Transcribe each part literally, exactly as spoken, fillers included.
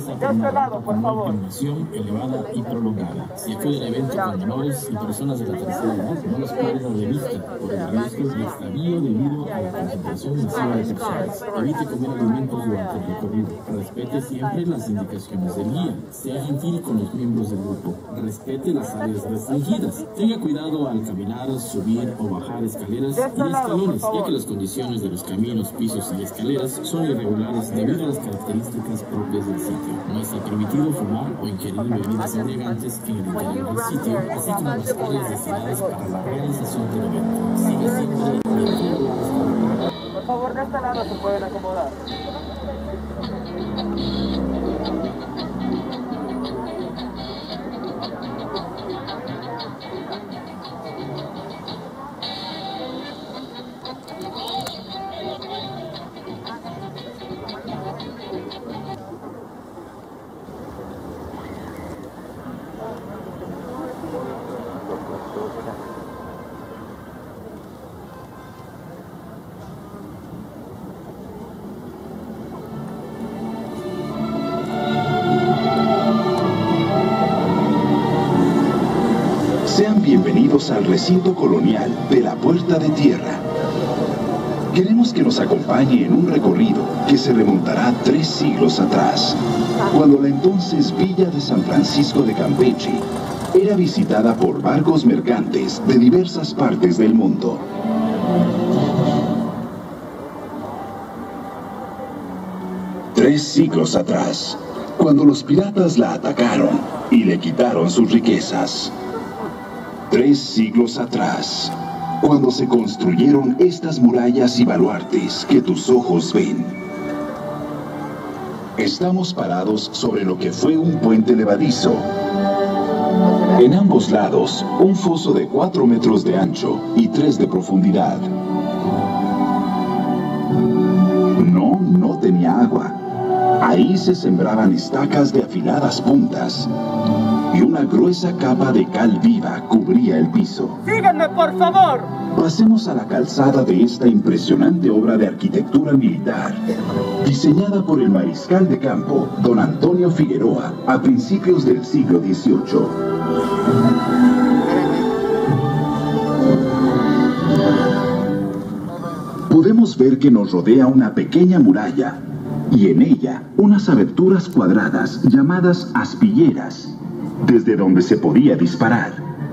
está formada por una iluminación elevada y prolongada. Si acuden a eventos con menores y personas de la tercera edad, no los pierdan de vista por el riesgo de extravío debido a la concentración masiva de personas. Evite comer alimentos durante el recorrido. Respete siempre las indicaciones del guía. Sea gentil con los miembros del grupo. Respete las áreas restringidas. Tenga cuidado al caminar, subir o bajar escaleras y escalones, ya que las condiciones de los caminos, pisos y escaleras son irregulares debido a las características propias del sitio. No está permitido fumar o ingerir bebidas embriagantes en el interior del sitio, así como las áreas destinadas para la realización del evento. Sigue siempre el. Por favor, de este lado se pueden acomodar. Sean bienvenidos al recinto colonial de la Puerta de Tierra. Queremos que nos acompañe en un recorrido que se remontará tres siglos atrás, cuando la entonces Villa de San Francisco de Campeche era visitada por barcos mercantes de diversas partes del mundo. Tres siglos atrás, cuando los piratas la atacaron y le quitaron sus riquezas. Tres siglos atrás, cuando se construyeron estas murallas y baluartes que tus ojos ven. Estamos parados sobre lo que fue un puente levadizo. En ambos lados, un foso de cuatro metros de ancho y tres de profundidad. No, no tenía agua. Ahí se sembraban estacas de afiladas puntas y una gruesa capa de cal viva cubría el piso. ¡Síganme, por favor! Pasemos a la calzada de esta impresionante obra de arquitectura militar, diseñada por el mariscal de campo, don Antonio Figueroa, a principios del siglo dieciocho. Podemos ver que nos rodea una pequeña muralla, y en ella unas aberturas cuadradas llamadas aspilleras, desde donde se podía disparar.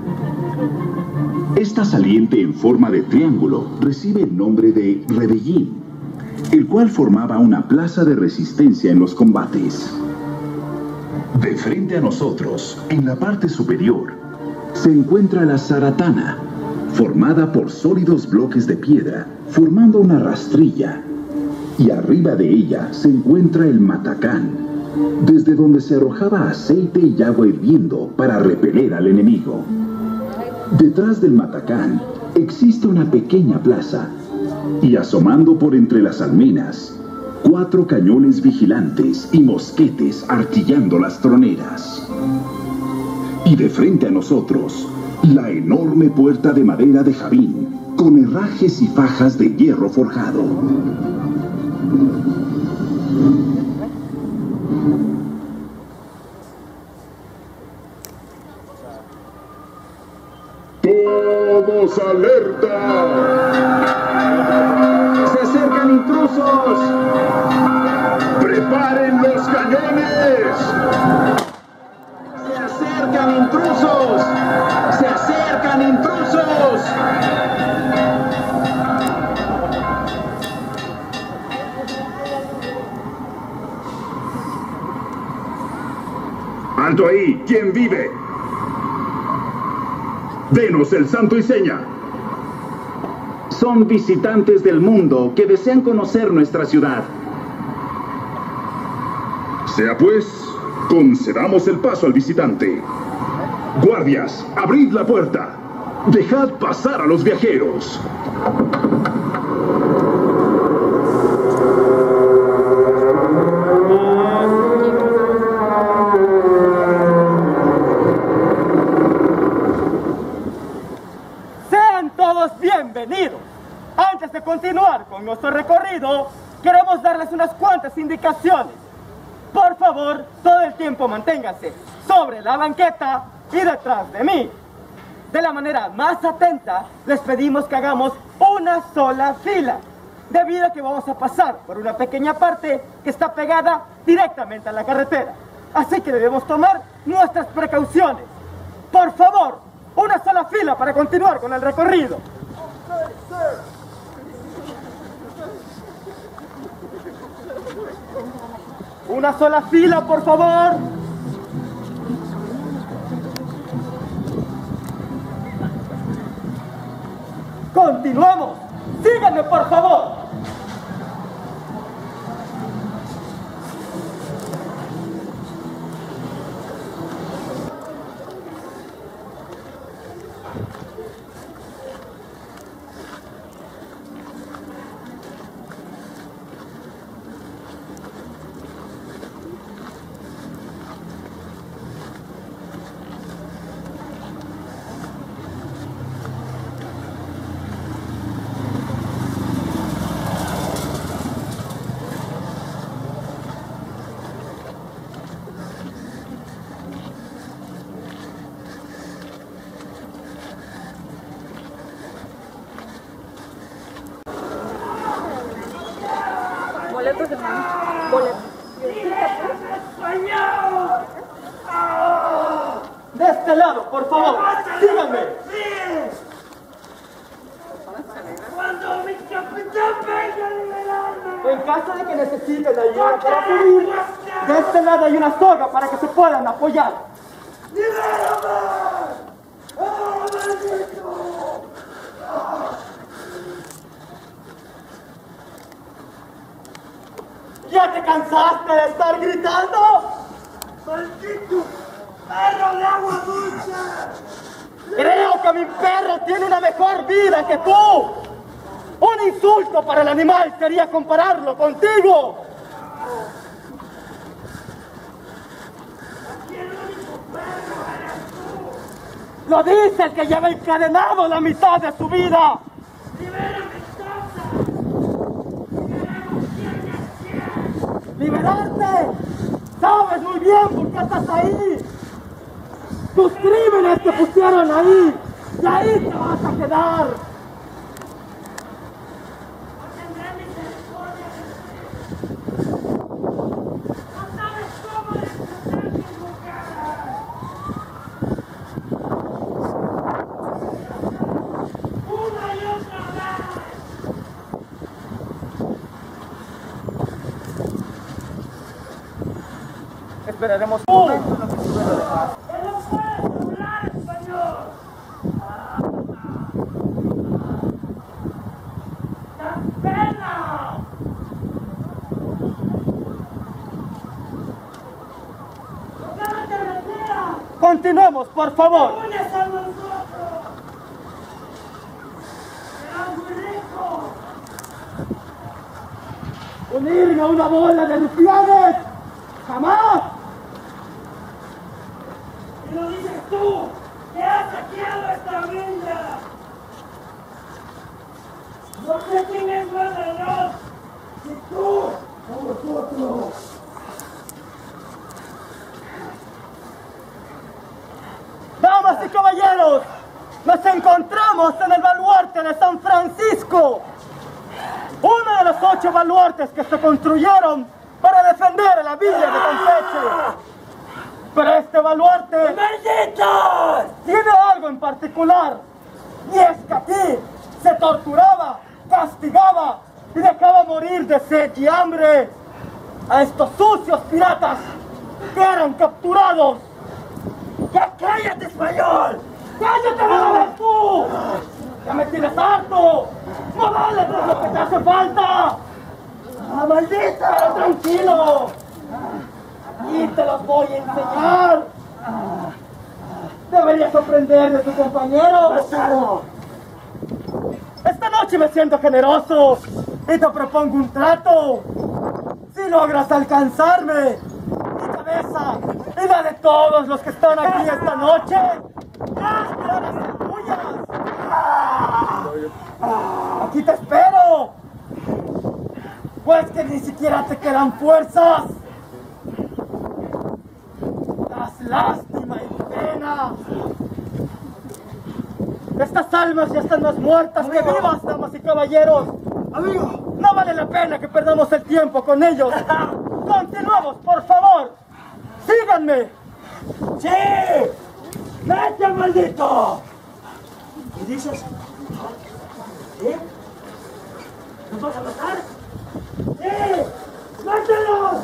Esta saliente en forma de triángulo recibe el nombre de Rebellín, el cual formaba una plaza de resistencia en los combates. De frente a nosotros, en la parte superior, se encuentra la zaratana, formada por sólidos bloques de piedra, formando una rastrilla, y arriba de ella se encuentra el matacán, desde donde se arrojaba aceite y agua hirviendo para repeler al enemigo. Detrás del matacán existe una pequeña plaza, y asomando por entre las almenas, cuatro cañones vigilantes y mosquetes artillando las troneras. Y de frente a nosotros, la enorme puerta de madera de Javín, con herrajes y fajas de hierro forjado. ¡Todos alerta! ¡Se acercan intrusos! ¡Preparen los cañones! ¡Se acercan intrusos! ¡Se acercan intrusos! ¡Alto ahí! ¿Quién vive? ¡Denos el santo y seña! Son visitantes del mundo que desean conocer nuestra ciudad. Sea pues, concedamos el paso al visitante. Guardias, abrid la puerta. Dejad pasar a los viajeros. Bienvenidos. Antes de continuar con nuestro recorrido, queremos darles unas cuantas indicaciones. Por favor, todo el tiempo manténgase sobre la banqueta y detrás de mí. De la manera más atenta, les pedimos que hagamos una sola fila, debido a que vamos a pasar por una pequeña parte que está pegada directamente a la carretera. Así que debemos tomar nuestras precauciones. Por favor, una sola fila para continuar con el recorrido. Una sola fila, por favor. Continuamos. Síganme, por favor. Boletos de mano. Boletos. De este lado, por favor. Síganme. Cuando mi capitán venga a liberarme. En caso de que necesiten ayuda para subir, de este lado hay una soga para que se puedan apoyar. ¡Libérame! ¡Oh, maldito! ¿Ya te cansaste de estar gritando? ¡Maldito perro de agua dulce! Creo que mi perro tiene una mejor vida que tú. Un insulto para el animal sería compararlo contigo. Lo dice el que lleva encadenado la mitad de su vida. ¡Liberarte! ¡Sabes muy bien por qué estás ahí! ¡Tus crímenes te pusieron ahí! ¡Y ahí te vas a quedar! Esperaremos un momento en lo que sube de paz. ¡Él no puede hablar español! ¡Da pena! ¿Por qué no te retiras? Continuemos, por favor. ¡Te unes a nosotros! ¡Serás muy rico! Unirme a una bola de rufianes. ¡Jamás! ¡Y lo dices tú! ¡Que has saqueado esta villa! No sé quién es más ladrón, si tú o vosotros. Damas y caballeros, nos encontramos en el baluarte de San Francisco, uno de los ocho baluartes que se construyeron para defender a la villa de Campeche. Pero este baluarte ¡Malditos! tiene algo en particular, y es que aquí se torturaba, castigaba y dejaba morir de sed y hambre a estos sucios piratas que eran capturados. ¡Ya cállate, español! ¡Cállate, Morales, tú! ¡Ya me tienes harto! ¡Morales, es lo que te hace falta! ¡Ah, maldita! Pero tranquilo. Aquí te los voy a enseñar. Deberías aprender de tu compañero. Bastardo. Esta noche me siento generoso y te propongo un trato. Si logras alcanzarme, mi cabeza y la de todos los que están aquí esta noche, van a ser tuyas. Aquí te espero. Pues que ni siquiera te quedan fuerzas. lástima y pena. Estas almas ya están más muertas que vivas, damas y caballeros. Amigo, no vale la pena que perdamos el tiempo con ellos. Continuamos, por favor. Síganme. ¡Sí! ¡Vete, maldito! ¿Qué dices? ¿Sí? ¿Nos vas a matar? ¡Sí! ¡Mátalos!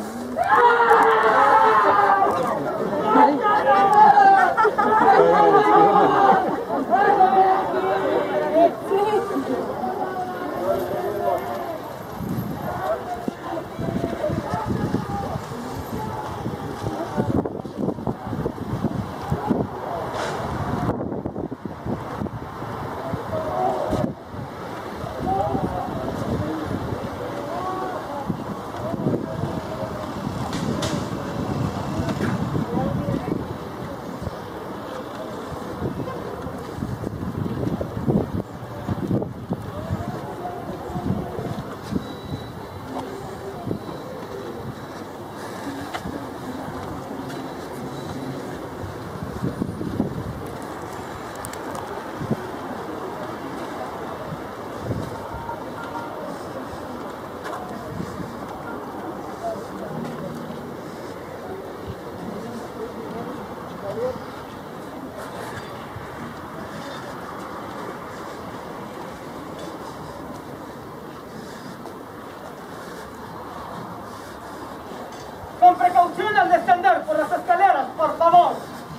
Con precaución al descender por las escaleras, por favor.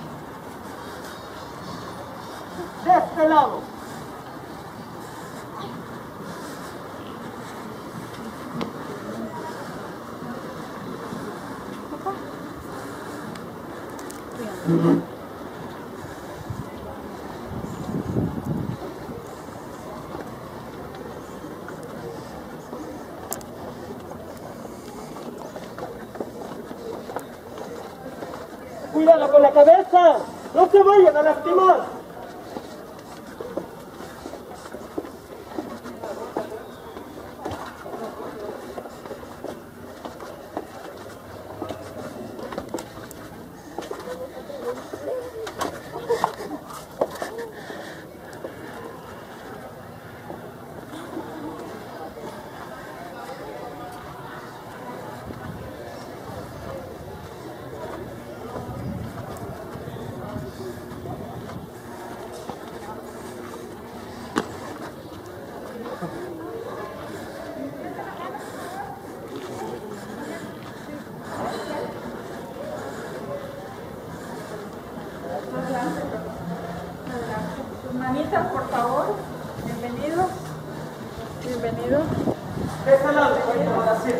De este lado. Cuidado con la cabeza, no se vayan a lastimar. Manitas, por favor. Bienvenido. Bienvenido. De ese lado, ahora sí.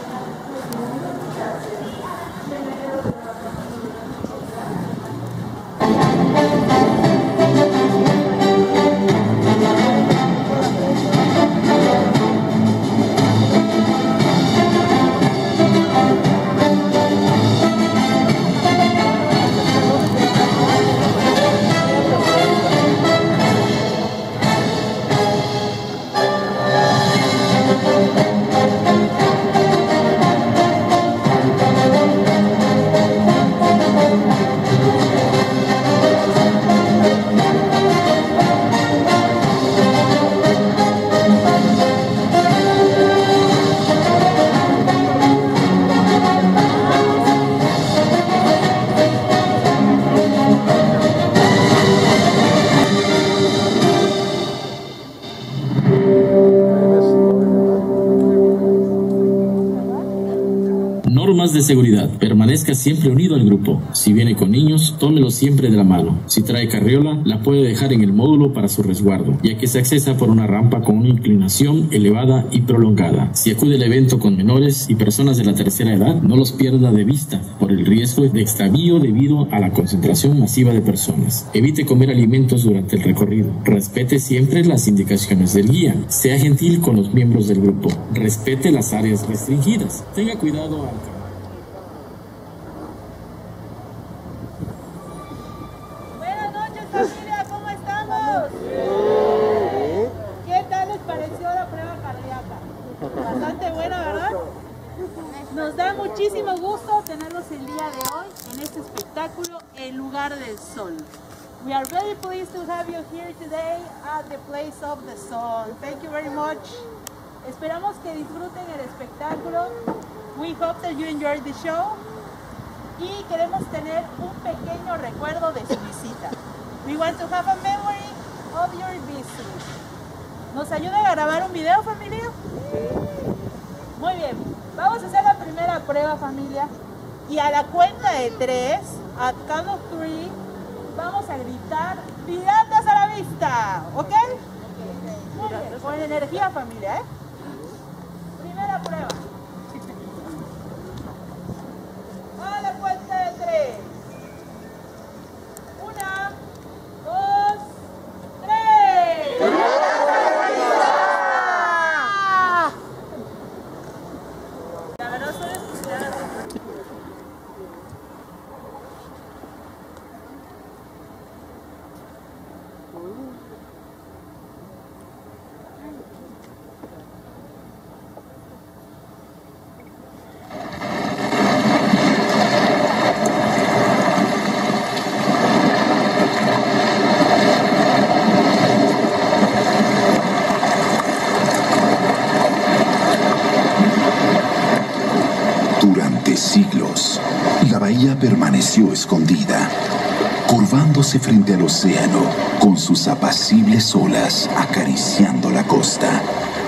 Normas de seguridad. Permanezca siempre unido al grupo. Si viene con niños, tómelo siempre de la mano. Si trae carriola, la puede dejar en el módulo para su resguardo, ya que se accesa por una rampa con una inclinación elevada y prolongada. Si acude al evento con menores y personas de la tercera edad, no los pierda de vista por el riesgo de extravío debido a la concentración masiva de personas. Evite comer alimentos durante el recorrido. Respete siempre las indicaciones del guía. Sea gentil con los miembros del grupo. Respete las áreas restringidas. Tenga cuidado al Buenas noches, familia, ¿cómo estamos? ¿Qué tal les pareció la prueba cardíaca? Bastante buena, ¿verdad? Nos da muchísimo gusto tenerlos el día de hoy en este espectáculo del Sol. We are very pleased to have you here today at the Place of the Sol. Thank you very much. Esperamos que disfruten el espectáculo. We hope that you enjoyed the show. Y queremos tener un pequeño recuerdo de su visita. We want to have a memory of your visit. ¿Nos ayudan a grabar un video, familia? Muy bien. Vamos a hacer la primera prueba, familia. Y a la cuenta de tres, at count of three, vamos a gritar ¡Piratas a la vista! ¿Ok? Muy bien. Con energía, familia, ¿eh? Primera prueba. A la cuenta de tres. Una, dos, tres. La verdad soy escuchada. Durante siglos, la bahía permaneció escondida, curvándose frente al océano con sus apacibles olas acariciando la costa.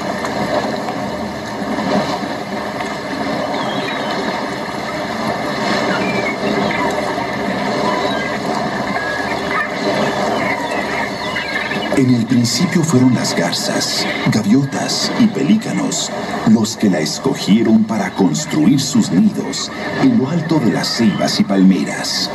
En el principio fueron las garzas, gaviotas y pelícanos los que la escogieron para construir sus nidos en lo alto de las ceibas y palmeras.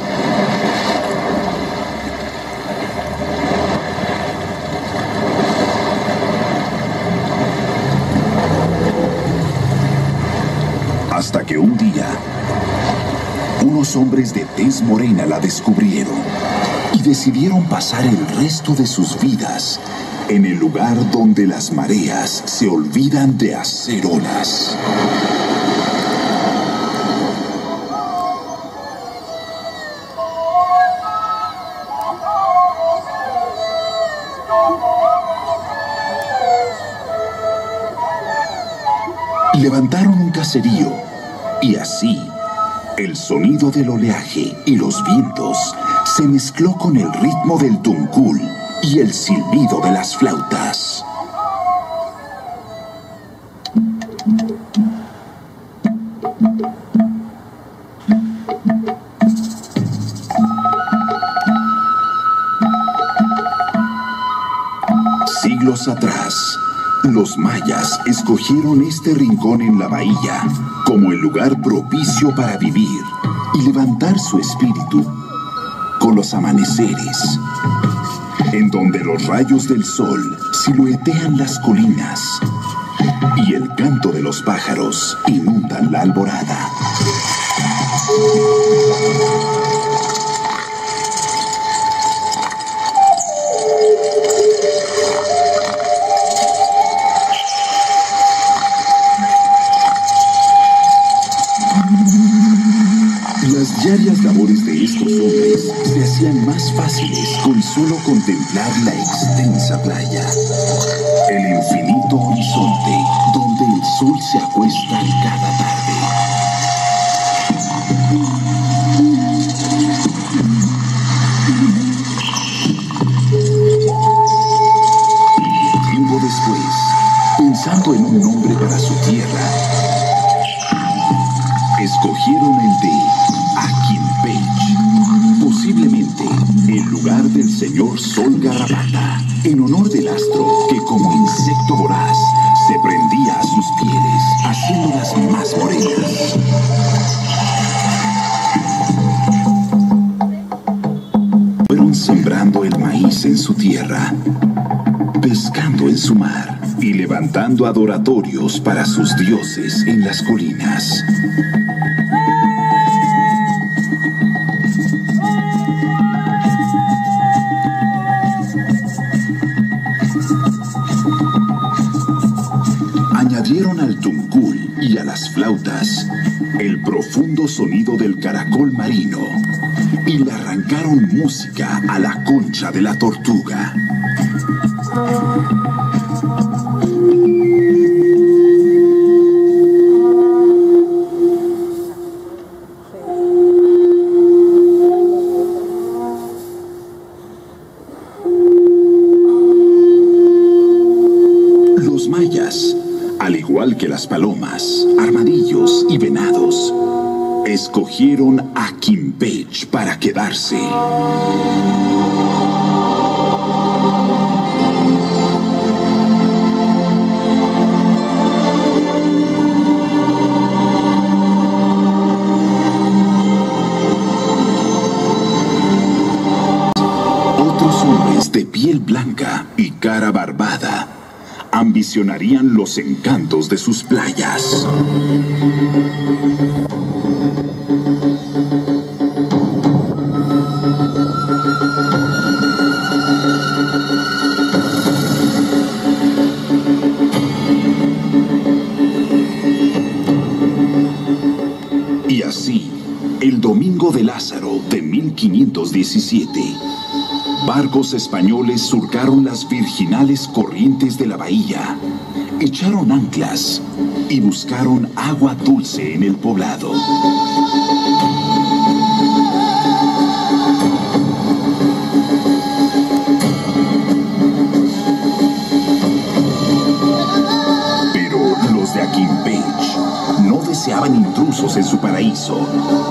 Hasta que un día, unos hombres de tez morena la descubrieron y decidieron pasar el resto de sus vidas en el lugar donde las mareas se olvidan de hacer olas. Levantaron un caserío y así el sonido del oleaje y los vientos se mezcló con el ritmo del tuncul y el silbido de las flautas. Siglos atrás, los mayas escogieron este rincón en la bahía como el lugar propicio para vivir y levantar su espíritu con los amaneceres, en donde los rayos del sol siluetean las colinas y el canto de los pájaros inundan la alborada. Las diarias labores de estos hombres se hacían más fáciles con solo contemplar la extensa playa, el infinito horizonte donde el sol se acuesta cada tarde. Tiempo después, pensando en un nombre para su tierra, escogieron el de Aquimpech, posiblemente el lugar del señor Sol Garrapata, en honor del astro que como insecto voraz se prendía a sus pieles, haciéndolas más morenas. Fueron sembrando el maíz en su tierra, pescando en su mar y levantando adoratorios para sus dioses en las colinas. Añadieron al tuncul y a las flautas el profundo sonido del caracol marino y le arrancaron música a la concha de la tortuga. Los mayas, al igual que las palomas, armadillos y venados, escogieron a Quimpech para quedarse. Otros hombres de piel blanca y cara barbada ambicionarían los encantos de sus playas. Y así, el Domingo de Lázaro de mil quinientos diecisiete, barcos españoles surcaron las virginales corrientes de la bahía, echaron anclas y buscaron agua dulce en el poblado. Pero los de Quimpech no deseaban intrusos en su paraíso,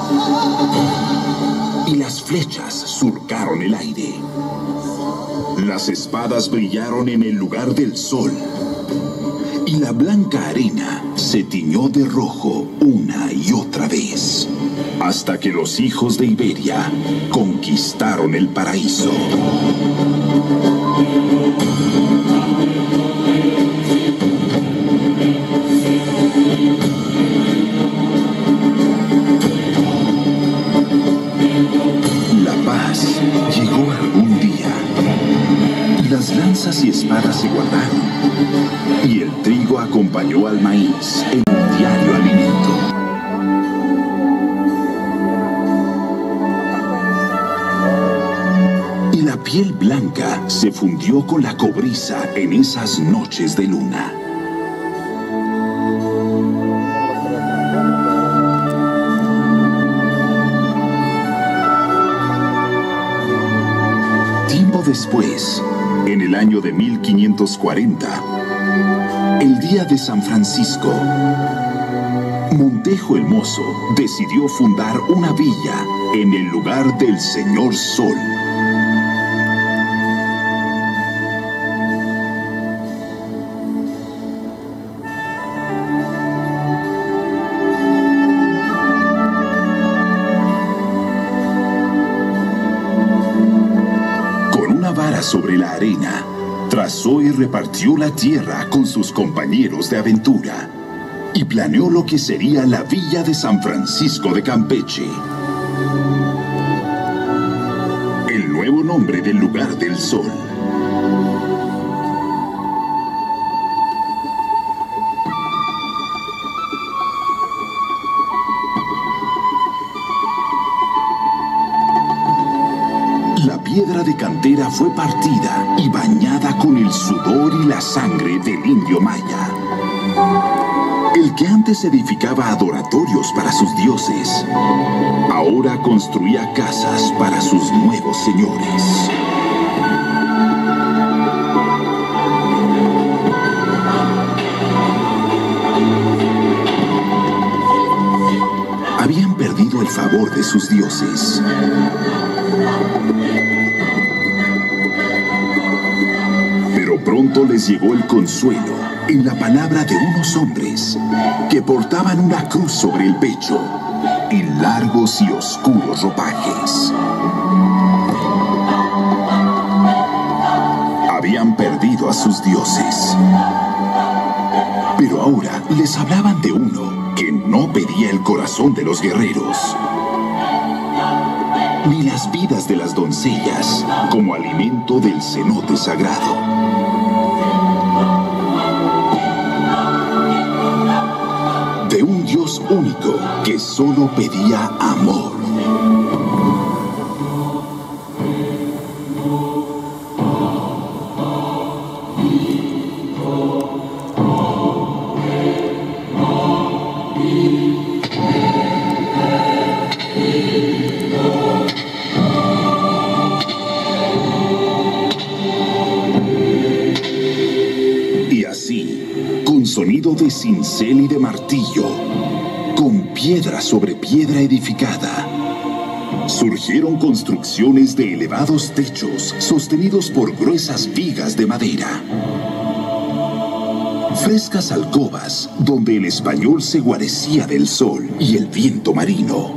y las flechas surcaron el aire. Las espadas brillaron en el lugar del sol, y la blanca arena se tiñó de rojo una y otra vez, hasta que los hijos de Iberia conquistaron el paraíso. La paz llegó algún día. Las lanzas y espadas se guardaron, y el trigo acompañó al maíz en un diario alimento. Y la piel blanca se fundió con la cobriza en esas noches de luna. Tiempo después, en el año de mil quinientos cuarenta, el día de San Francisco, Montejo el Mozo decidió fundar una villa en el lugar del Señor Sol. Sobre la arena, trazó y repartió la tierra con sus compañeros de aventura y planeó lo que sería la villa de San Francisco de Campeche, el nuevo nombre del lugar del sol. La piedra de cantera fue partida y bañada con el sudor y la sangre del indio maya, el que antes edificaba adoratorios para sus dioses, ahora construía casas para sus nuevos señores. Habían perdido el favor de sus dioses. Pero pronto les llegó el consuelo en la palabra de unos hombres que portaban una cruz sobre el pecho y largos y oscuros ropajes. Habían perdido a sus dioses, pero ahora les hablaban de uno que no pedía el corazón de los guerreros, ni las vidas de las doncellas como alimento del cenote sagrado. De un Dios único que solo pedía amor. de cincel y de martillo, con piedra sobre piedra edificada, surgieron construcciones de elevados techos sostenidos por gruesas vigas de madera. Frescas alcobas donde el español se guarecía del sol y el viento marino.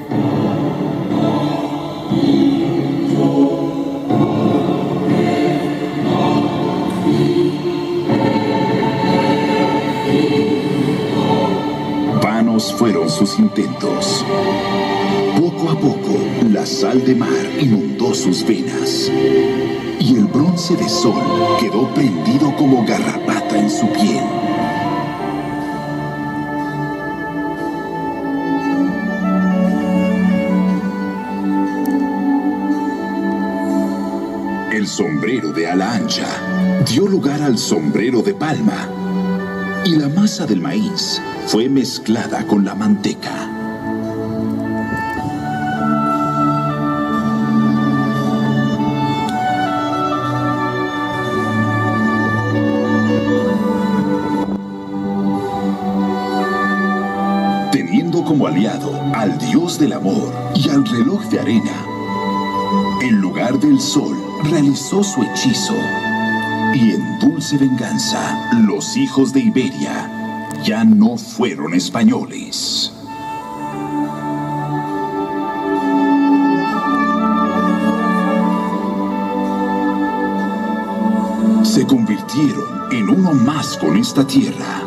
Vanos fueron sus intentos. Poco a poco, la sal de mar inundó sus venas y el bronce de sol quedó prendido como garrapata en su piel. El sombrero de ala ancha dio lugar al sombrero de palma y la masa del maíz fue mezclada con la manteca. Teniendo como aliado al dios del amor y al reloj de arena, el lugar del sol realizó su hechizo y en dulce venganza los hijos de Iberia ya no fueron españoles. Se convirtieron en uno más con esta tierra.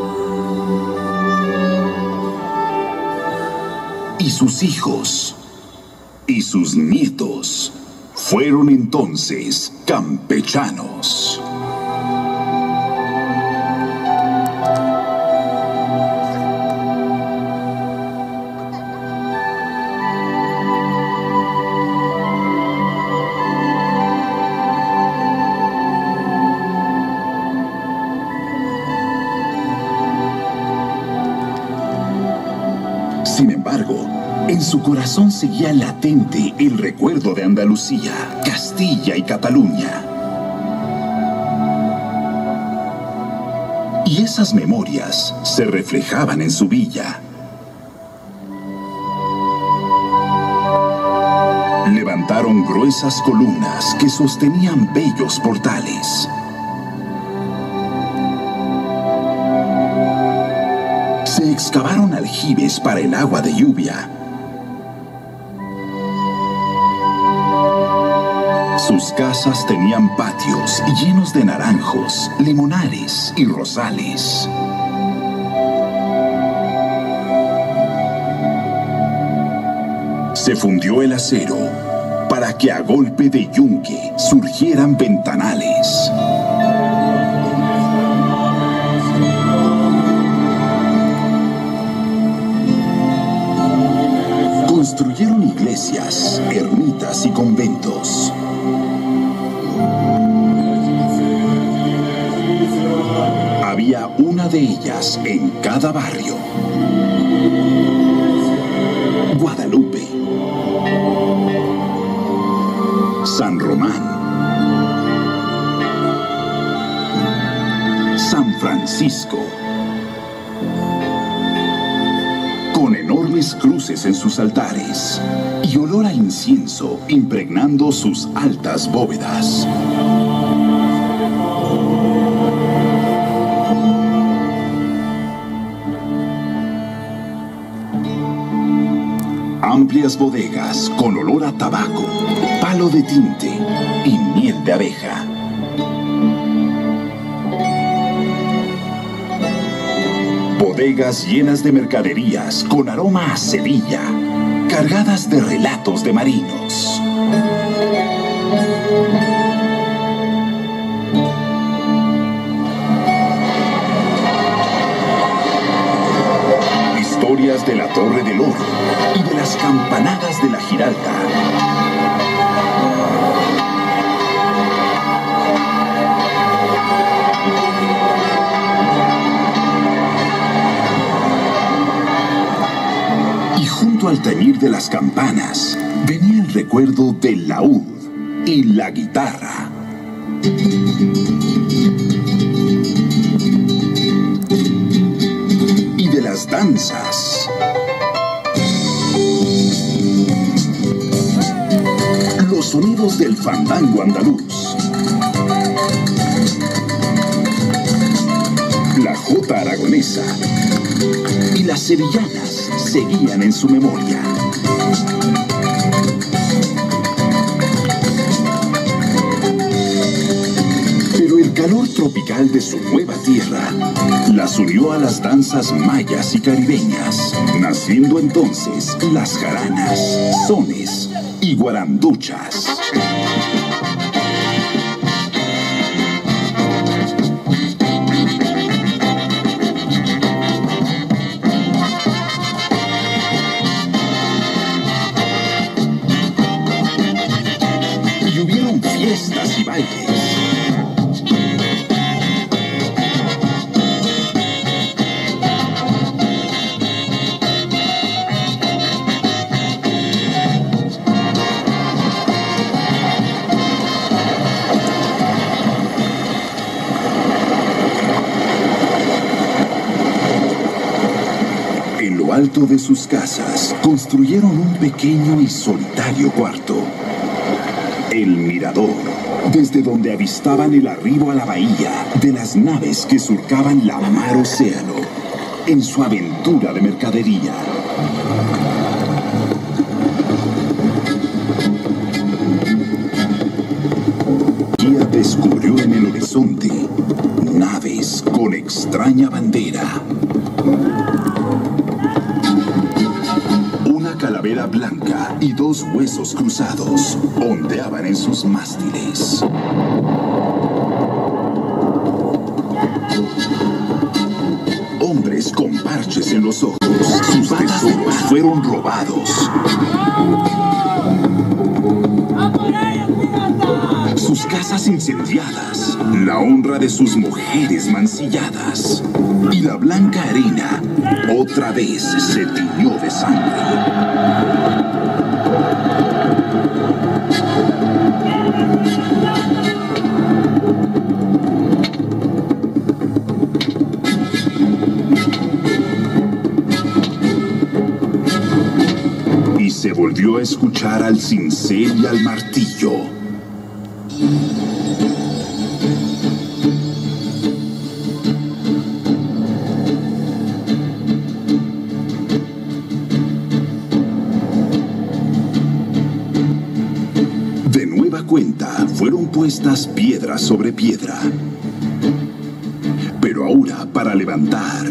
Y sus hijos y sus nietos fueron entonces campechanos. Sin embargo, en su corazón seguía latente el recuerdo de Andalucía, Castilla y Cataluña. Y esas memorias se reflejaban en su villa. Levantaron gruesas columnas que sostenían bellos portales. Se excavaron aljibes para el agua de lluvia. Sus casas tenían patios llenos de naranjos, limonares y rosales. Se fundió el acero para que a golpe de yunque surgieran ventanales. Construyeron iglesias, ermitas y conventos. Había una de ellas en cada barrio. Guadalupe, San Román, San Francisco, con enormes cruces en sus altares y olor a incienso impregnando sus altas bóvedas. Amplias bodegas con olor a tabaco, palo de tinte y miel de abeja. Bodegas llenas de mercaderías con aroma a Sevilla, cargadas de relatos de marinos. Historias de la Torre del Oro y de las campanadas de la Giralda. Y junto al tañir de las campanas venía el recuerdo del laúd y la guitarra. las danzas. Los sonidos del fandango andaluz. La jota aragonesa y las sevillanas seguían en su memoria. Pero el calor tropical de su nueva tierra las unió a las danzas mayas y caribeñas, naciendo entonces las jaranas, sones y guaranduchas. Y hubieron fiestas y bailes. En lo alto de sus casas construyeron un pequeño y solitario cuarto. El mirador, desde donde avistaban el arribo a la bahía de las naves que surcaban la mar océano en su aventura de mercadería. Guía descubrió en el horizonte naves con extraña bandera. Una calavera blanca y dos huesos cruzados ondeaban en sus mástiles. Hombres con parches en los ojos, sus tesoros fueron robados. Sus casas incendiadas, la honra de sus mujeres mancilladas. Y la blanca arena otra vez se tiñó de sangre. Y se volvió a escuchar al cincel y al martillo. De nueva cuenta, fueron puestas piedra sobre piedra. Pero ahora para levantar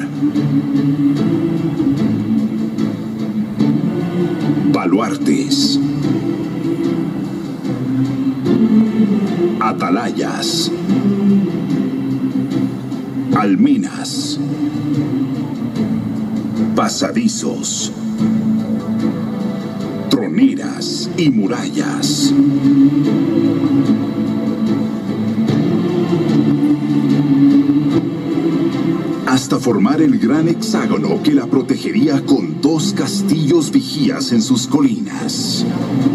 baluartes, atalayas, almenas, pasadizos, troneras y murallas. Hasta formar el gran hexágono que la protegería con dos castillos vigías en sus colinas.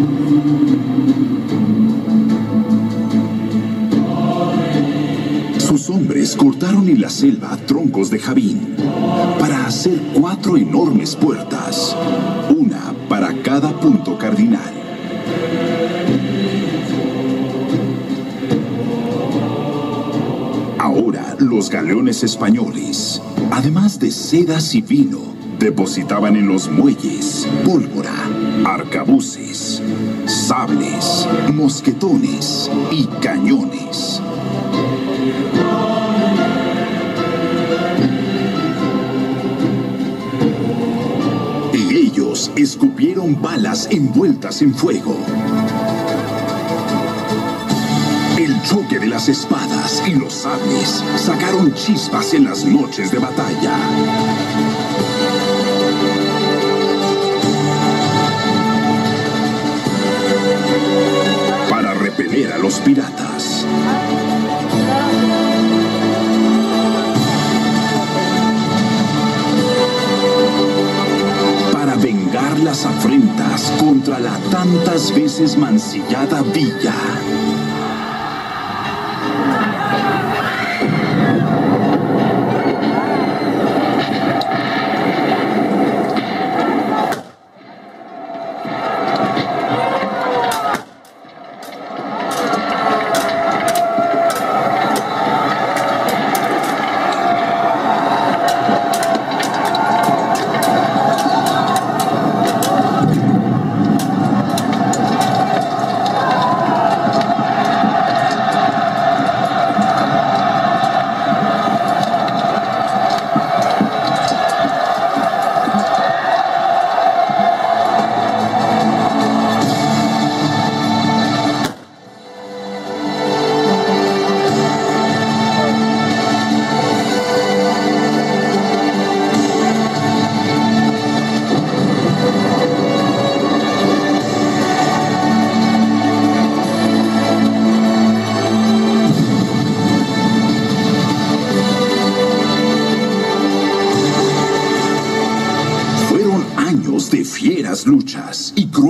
Sus hombres cortaron en la selva troncos de javín para hacer cuatro enormes puertas, una para cada punto cardinal. Ahora los galeones españoles, además de sedas y vino, depositaban en los muelles pólvora, arcabuces, sables, mosquetones y cañones. Y ellos escupieron balas envueltas en fuego. El choque de las espadas y los sables sacaron chispas en las noches de batalla. Para repeler a los piratas. Para vengar las afrentas contra la tantas veces mancillada villa.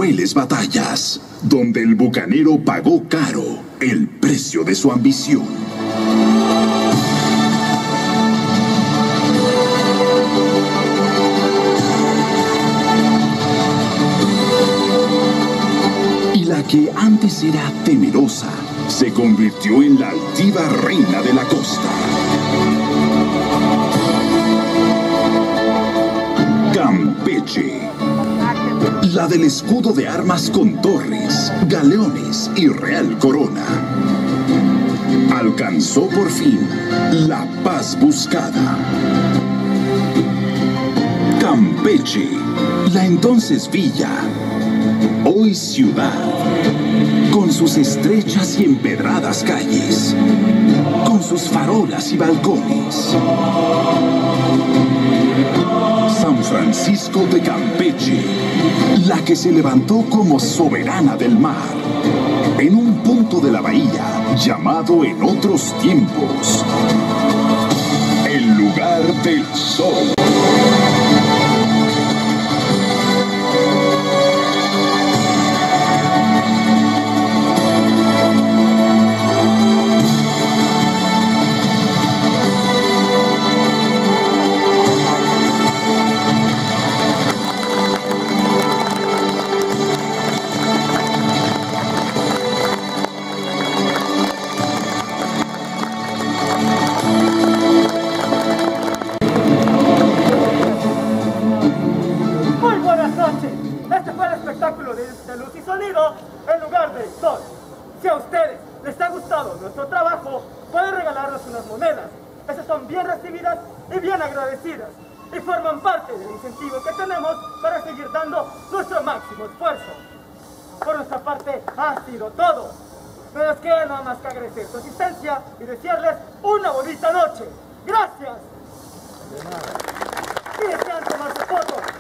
crueles batallas, donde el bucanero pagó caro el precio de su ambición. Y la que antes era temerosa, se convirtió en la altiva reina de la costa. Campeche, la del escudo de armas con torres, galeones y real corona. Alcanzó por fin la paz buscada. Campeche, la entonces villa, hoy ciudad, con sus estrechas y empedradas calles, con sus farolas y balcones. San Francisco de Campeche, la que se levantó como soberana del mar, en un punto de la bahía llamado en otros tiempos el lugar del sol. Si a ustedes les ha gustado nuestro trabajo, pueden regalarnos unas monedas. Esas son bien recibidas y bien agradecidas, y forman parte del incentivo que tenemos para seguir dando nuestro máximo esfuerzo. Por nuestra parte ha sido todo. No nos queda nada más que agradecer su asistencia y desearles una bonita noche. ¡Gracias! Y desean tomarse fotos.